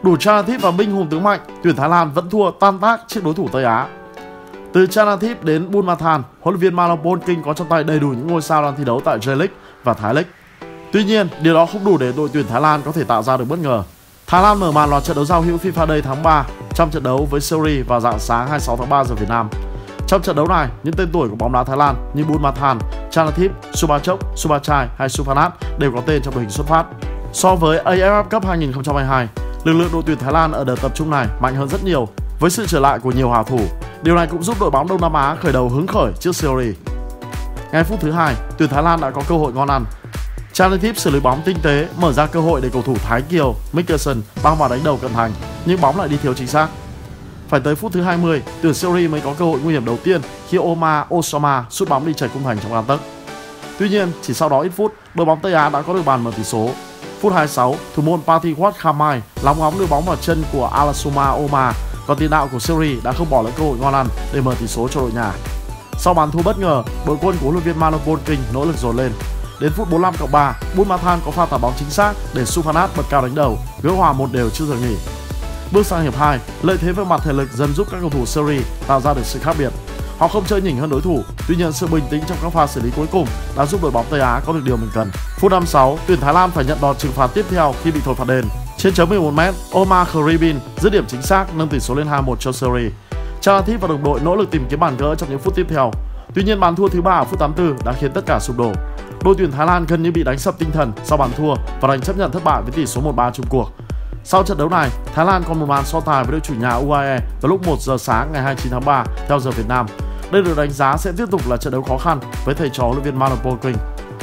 Đủ Chanathip và binh hùng tướng mạnh, tuyển Thái Lan vẫn thua tan tác trước đối thủ Tây Á. Từ Chanathip đến Bumathan, huấn luyện viên Malapol King có trong tay đầy đủ những ngôi sao đang thi đấu tại J-League và Thái League. Tuy nhiên, điều đó không đủ để đội tuyển Thái Lan có thể tạo ra được bất ngờ. Thái Lan mở màn loạt trận đấu giao hữu FIFA Day tháng 3 trong trận đấu với Seoul vào rạng sáng 26 tháng 3 giờ Việt Nam. Trong trận đấu này, những tên tuổi của bóng đá Thái Lan như Bumathan, Chanathip, Subachok, Subachai hay Suphanat đều có tên trong đội hình xuất phát. So với AFF Cup 2022, lực lượng đội tuyển Thái Lan ở đợt tập trung này mạnh hơn rất nhiều với sự trở lại của nhiều hào thủ. Điều này cũng giúp đội bóng Đông Nam Á khởi đầu hứng khởi trước Seoul. Ngay phút thứ 2, tuyển Thái Lan đã có cơ hội ngon ăn. Chanathip xử lý bóng tinh tế, mở ra cơ hội để cầu thủ Thái Kiều, Mikkelsen băng vào đánh đầu cận thành, nhưng bóng lại đi thiếu chính xác. Phải tới phút thứ 20, tuyển Seoul mới có cơ hội nguy hiểm đầu tiên khi Omar Osama sút bóng đi chệch khung thành trong gang tấc. Tuy nhiên, chỉ sau đó ít phút, đội bóng Tây Á đã có được bàn mở tỷ số. Phút 26, thủ môn Pathikwat Khamai lóng ngóng đưa bóng vào chân của Alasuma Omar, còn tiền đạo của Seoul đã không bỏ lỡ cơ hội ngon ăn để mở tỷ số cho đội nhà. Sau bàn thua bất ngờ, đội quân của huấn luyện viên Malapol King nỗ lực dồn lên. Đến phút 45+3, Bumathan có pha tạt bóng chính xác để Suphanat bật cao đánh đầu, gỡ hòa 1-1 trước giờ nghỉ. Bước sang hiệp 2, lợi thế về mặt thể lực dần giúp các cầu thủ Seoul tạo ra được sự khác biệt. Họ không chơi nhỉnh hơn đối thủ, tuy nhiên sự bình tĩnh trong các pha xử lý cuối cùng đã giúp đội bóng Tây Á có được điều mình cần. Phút 56, tuyển Thái Lan phải nhận đòn trừng phạt tiếp theo khi bị thổi phạt đền. Trên chấm 11m, Omar Khribin dứt điểm chính xác nâng tỷ số lên 2-1 cho Seoul. Chanathip và đồng đội nỗ lực tìm kiếm bàn gỡ trong những phút tiếp theo. Tuy nhiên bàn thua thứ 3 ở phút 84 đã khiến tất cả sụp đổ. Đội tuyển Thái Lan gần như bị đánh sập tinh thần sau bàn thua và đành chấp nhận thất bại với tỷ số 1-3 chung cuộc. Sau trận đấu này, Thái Lan còn một màn so tài với đội chủ nhà UAE vào lúc 1 giờ sáng ngày 29 tháng 3 theo giờ Việt Nam. Đây được đánh giá sẽ tiếp tục là trận đấu khó khăn với thầy trò huấn luyện viên Malapol King.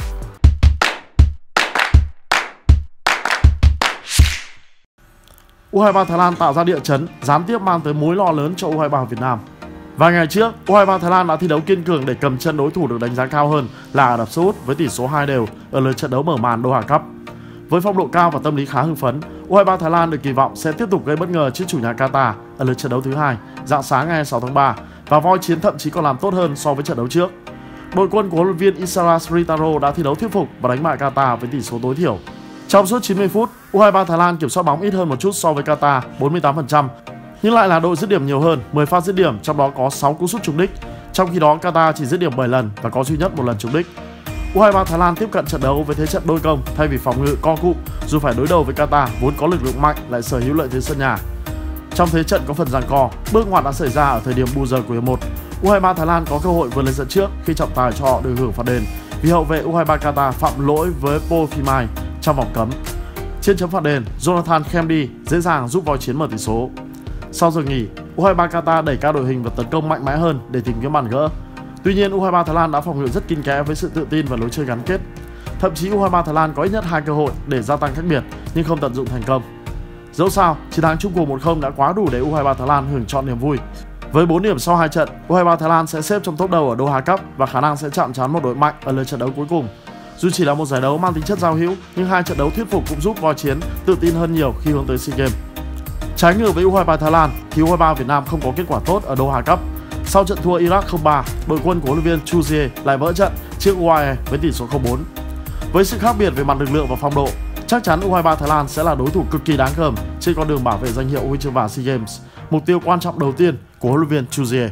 U23 Thái Lan tạo ra địa chấn, gián tiếp mang tới mối lo lớn cho U23 Việt Nam. Vài ngày trước, U23 Thái Lan đã thi đấu kiên cường để cầm chân đối thủ được đánh giá cao hơn là Ả Rập Xê Út với tỷ số 2-2 ở lượt trận đấu mở màn Doha Cup. Với phong độ cao và tâm lý khá hưng phấn, U23 Thái Lan được kỳ vọng sẽ tiếp tục gây bất ngờ trước chủ nhà Qatar ở lượt trận đấu thứ 2, rạng sáng ngày 6 tháng 3 và voi chiến thậm chí còn làm tốt hơn so với trận đấu trước. Đội quân của huấn luyện viên Isara Sritaro đã thi đấu thuyết phục và đánh bại Qatar với tỷ số tối thiểu. Trong suốt 90 phút, U23 Thái Lan kiểm soát bóng ít hơn một chút so với Qatar 48%, nhưng lại là đội dứt điểm nhiều hơn, 10 pha dứt điểm trong đó có 6 cú sút trúng đích. Trong khi đó Qatar chỉ dứt điểm 7 lần và có duy nhất một lần trúng đích. U23 Thái Lan tiếp cận trận đấu với thế trận đôi công thay vì phòng ngự co cụm, dù phải đối đầu với Qatar vốn có lực lượng mạnh lại sở hữu lợi thế sân nhà. Trong thế trận có phần giằng co, bước ngoặt đã xảy ra ở thời điểm bù giờ của hiệp 1. U23 Thái Lan có cơ hội vượt lên dẫn trước khi trọng tài cho họ được hưởng phạt đền vì hậu vệ U23 Qatar phạm lỗi với Pophimai trong vòng cấm. Trên chấm phạt đền, Jonathan Kemdi dễ dàng giúp voi chiến mở tỷ số. Sau giờ nghỉ, U23 Qatar đẩy cao đội hình và tấn công mạnh mẽ hơn để tìm kiếm bàn gỡ. Tuy nhiên, U23 Thái Lan đã phòng ngự rất kín kẽ với sự tự tin và lối chơi gắn kết. Thậm chí U23 Thái Lan có ít nhất 2 cơ hội để gia tăng khác biệt nhưng không tận dụng thành công. Dẫu sao, chiến thắng chung cuộc 1-0 đã quá đủ để U23 Thái Lan hưởng trọn niềm vui. Với 4 điểm sau 2 trận, U23 Thái Lan sẽ xếp trong top đầu ở Doha Cup và khả năng sẽ chạm trán một đội mạnh ở lượt trận đấu cuối cùng. Dù chỉ là một giải đấu mang tính chất giao hữu, nhưng 2 trận đấu thuyết phục cũng giúp voi chiến tự tin hơn nhiều khi hướng tới SEA Games. Trái ngược với U23 Thái Lan thì U23 Việt Nam không có kết quả tốt ở Doha Cup. Sau trận thua Iraq 0-3, đội quân của huấn luyện viên Chu Jie lại vỡ trận trước UAE với tỷ số 0-4. Với sự khác biệt về mặt lực lượng và phong độ, chắc chắn U23 Thái Lan sẽ là đối thủ cực kỳ đáng gờm trên con đường bảo vệ danh hiệu huy chương vàng SEA Games, mục tiêu quan trọng đầu tiên của huấn luyện viên Chu Jie.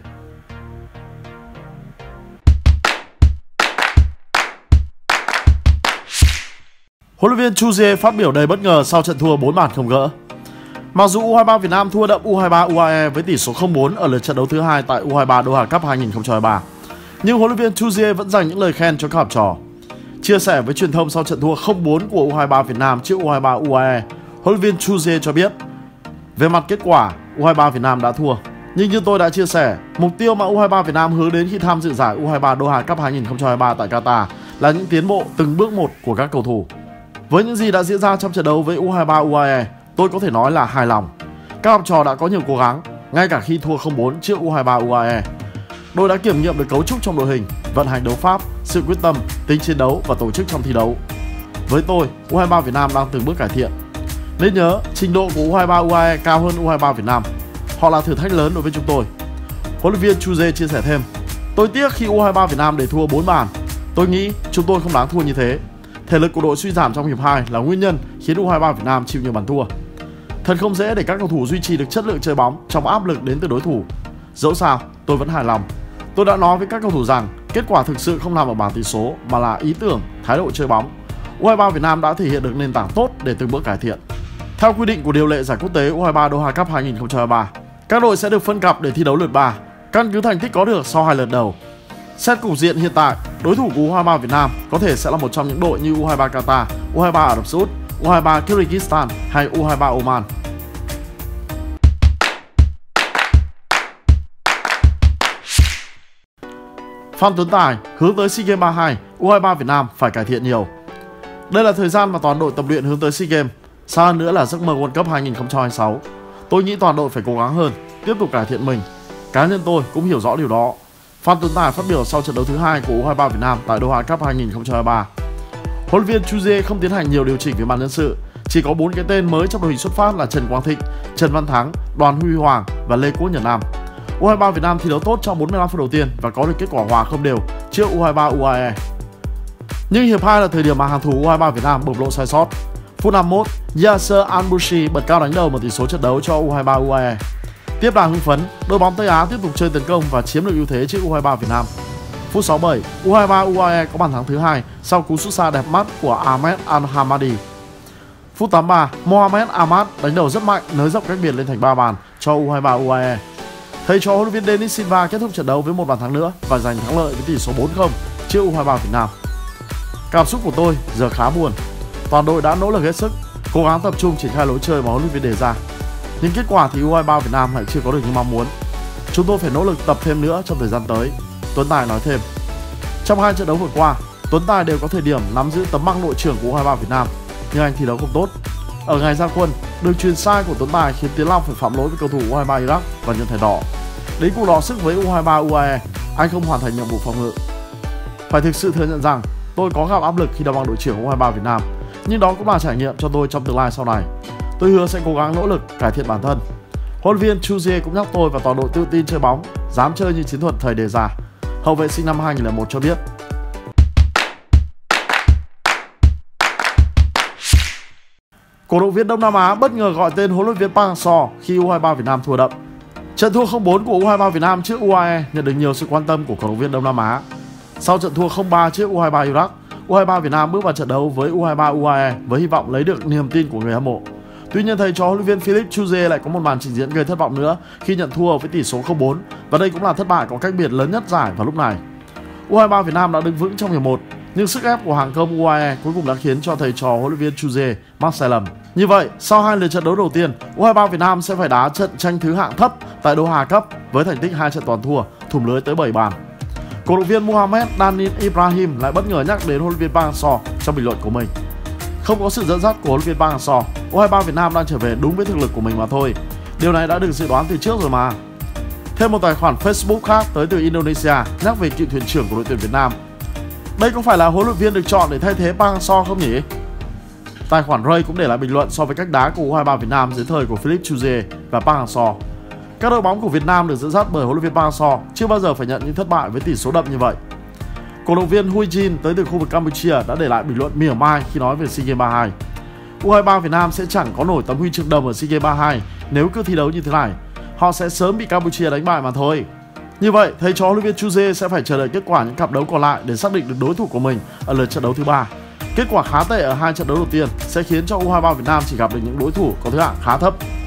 Huấn luyện viên Chu Jie phát biểu đầy bất ngờ sau trận thua 4 bàn không gỡ. Mặc dù U23 Việt Nam thua đậm U23 UAE với tỷ số 0-4 ở lượt trận đấu thứ 2 tại U23 Doha Cup 2023, nhưng huấn luyện viên Chu Jie vẫn dành những lời khen cho các học trò. Chia sẻ với truyền thông sau trận thua 0-4 của U23 Việt Nam trước U23 UAE, huấn luyện viên Chu Jie cho biết: "Về mặt kết quả, U23 Việt Nam đã thua. Nhưng như tôi đã chia sẻ, mục tiêu mà U23 Việt Nam hướng đến khi tham dự giải U23 Doha Cup 2023 tại Qatar là những tiến bộ từng bước một của các cầu thủ. Với những gì đã diễn ra trong trận đấu với U23 UAE, tôi có thể nói là hài lòng. Các học trò đã có nhiều cố gắng, ngay cả khi thua 0-4 trước U23 UAE. Đội đã kiểm nghiệm được cấu trúc trong đội hình, vận hành đấu pháp, sự quyết tâm, tính chiến đấu và tổ chức trong thi đấu. Với tôi, U23 Việt Nam đang từng bước cải thiện. Nên nhớ, trình độ của U23 UAE cao hơn U23 Việt Nam. Họ là thử thách lớn đối với chúng tôi." Huấn luyện viên Chu Jie chia sẻ thêm: "Tôi tiếc khi U23 Việt Nam để thua 4 bàn. Tôi nghĩ chúng tôi không đáng thua như thế. Thể lực của đội suy giảm trong hiệp 2 là nguyên nhân khiến U23 Việt Nam chịu nhiều bàn thua." Thật không dễ để các cầu thủ duy trì được chất lượng chơi bóng trong áp lực đến từ đối thủ. Dẫu sao, tôi vẫn hài lòng. Tôi đã nói với các cầu thủ rằng kết quả thực sự không nằm ở bảng tỷ số mà là ý tưởng, thái độ chơi bóng. U23 Việt Nam đã thể hiện được nền tảng tốt để từng bước cải thiện. Theo quy định của điều lệ giải quốc tế U23 Doha Cup 2023, các đội sẽ được phân cặp để thi đấu lượt 3, căn cứ thành tích có được sau 2 lượt đầu. Xét cục diện hiện tại, đối thủ của U23 Việt Nam có thể sẽ là một trong những đội như U23 Qatar, U23 Ả Rập Xê Út, U23 Kyrgyzstan hay U23 Oman. Phan Tuấn Tài hướng tới SEA Games 32, U23 Việt Nam phải cải thiện nhiều. Đây là thời gian mà toàn đội tập luyện hướng tới SEA Games, xa hơn nữa là giấc mơ World Cup 2026. Tôi nghĩ toàn đội phải cố gắng hơn, tiếp tục cải thiện mình. Cá nhân tôi cũng hiểu rõ điều đó. Phan Tuấn Tài phát biểu sau trận đấu thứ 2 của U23 Việt Nam tại Doha Cup 2023. Huấn luyện viên Chuzier không tiến hành nhiều điều chỉnh về mặt nhân sự, chỉ có 4 cái tên mới trong đội hình xuất phát là Trần Quang Thịnh, Trần Văn Thắng, Đoàn Huy Hoàng và Lê Quốc Nhật Nam. U23 Việt Nam thi đấu tốt trong 45 phút đầu tiên và có được kết quả hòa không đều trước U23 UAE. Nhưng hiệp 2 là thời điểm mà hàng thủ U23 Việt Nam bộc lộ sai sót. Phút 51, Yasser Al-Bushi bật cao đánh đầu một tỷ số trận đấu cho U23 UAE. Tiếp đà hưng phấn, đội bóng Tây Á tiếp tục chơi tấn công và chiếm được ưu thế trước U23 Việt Nam. Phút 67, U23 UAE có bàn thắng thứ 2 sau cú sút xa đẹp mắt của Ahmed Al-Hamadi. Phút 83, Mohamed Ahmad đánh đầu rất mạnh, nới rộng cách biệt lên thành 3 bàn cho U23 UAE. Thầy trò huấn luyện viên Denis Silva kết thúc trận đấu với một bàn thắng nữa và giành thắng lợi với tỷ số 4-0 trước U23 Việt Nam. Cảm xúc của tôi giờ khá buồn. Toàn đội đã nỗ lực hết sức, cố gắng tập trung triển khai lối chơi mà huấn luyện viên đề ra. Nhưng kết quả thì U23 Việt Nam lại chưa có được như mong muốn. Chúng tôi phải nỗ lực tập thêm nữa trong thời gian tới, Tuấn Tài nói thêm. Trong 2 trận đấu vừa qua, Tuấn Tài đều có thời điểm nắm giữ tấm bằng đội trưởng của U23 Việt Nam, nhưng anh thi đấu không tốt. Ở ngày ra quân, đường chuyền sai của Tuấn Tài khiến Tiến Long phải phạm lỗi với cầu thủ U23 Iraq và nhận thẻ đỏ. Đến cuộc đọ sức với U23 UAE, anh không hoàn thành nhiệm vụ phòng ngự. Phải thực sự thừa nhận rằng tôi có gặp áp lực khi đá bóng đội trưởng U23 Việt Nam, nhưng đó cũng là trải nghiệm cho tôi trong tương lai sau này. Tôi hứa sẽ cố gắng nỗ lực cải thiện bản thân. Huấn luyện viên Chuzier cũng nhắc tôi và toàn đội tự tin chơi bóng, dám chơi như chiến thuật thầy đề ra. Hậu vệ sinh năm 2001 cho biết. Cổ động viên Đông Nam Á bất ngờ gọi tên huấn luyện viên Park Hang-seo khi U23 Việt Nam thua đậm. Trận thua 0-4 của U23 Việt Nam trước UAE nhận được nhiều sự quan tâm của cổ động viên Đông Nam Á. Sau trận thua 0-3 trước U23 Iraq, U23 Việt Nam bước vào trận đấu với U23 UAE với hy vọng lấy được niềm tin của người hâm mộ. Tuy nhiên thầy trò huấn luyện viên Philippe Chuzier lại có một màn trình diễn gây thất vọng nữa khi nhận thua với tỷ số 0-4 và đây cũng là thất bại có cách biệt lớn nhất giải vào lúc này. U23 Việt Nam đã đứng vững trong hiệp 1, nhưng sức ép của hàng công UAE cuối cùng đã khiến cho thầy trò huấn luyện viên Chuzier mắc sai lầm. Như vậy, sau 2 lượt trận đấu đầu tiên, U23 Việt Nam sẽ phải đá trận tranh thứ hạng thấp tại Doha Cup với thành tích 2 trận toàn thua, thủng lưới tới 7 bàn. Cổ động viên Mohamed Danin Ibrahim lại bất ngờ nhắc đến huấn luyện viên Park Hang-seo trong bình luận của mình. Không có sự dẫn dắt của huấn luyện viên Park Hang-seo, U23 Việt Nam đang trở về đúng với thực lực của mình mà thôi. Điều này đã được dự đoán từ trước rồi mà. Thêm một tài khoản Facebook khác tới từ Indonesia nhắc về cựu thuyền trưởng của đội tuyển Việt Nam. Đây có phải là huấn luyện viên được chọn để thay thế Park Hang-seo không nhỉ? Tài khoản Ray cũng để lại bình luận so với cách đá của U23 Việt Nam dưới thời của Philippe Chuzier và Park Hang-seo. Các đội bóng của Việt Nam được dẫn dắt bởi huấn luyện viên Park Hang-seo chưa bao giờ phải nhận những thất bại với tỷ số đậm như vậy. Cổ động viên Hui Jin tới từ khu vực Campuchia đã để lại bình luận mỉa mai khi nói về SEA Games 32. U23 Việt Nam sẽ chẳng có nổi tấm huy chương đồng ở SEA Games 32 nếu cứ thi đấu như thế này. Họ sẽ sớm bị Campuchia đánh bại mà thôi. Như vậy, thầy trò huấn luyện viên Chuzier sẽ phải chờ đợi kết quả những cặp đấu còn lại để xác định được đối thủ của mình ở lượt trận đấu thứ 3. Kết quả khá tệ ở 2 trận đấu đầu tiên sẽ khiến cho U23 Việt Nam chỉ gặp được những đối thủ có thứ hạng khá thấp.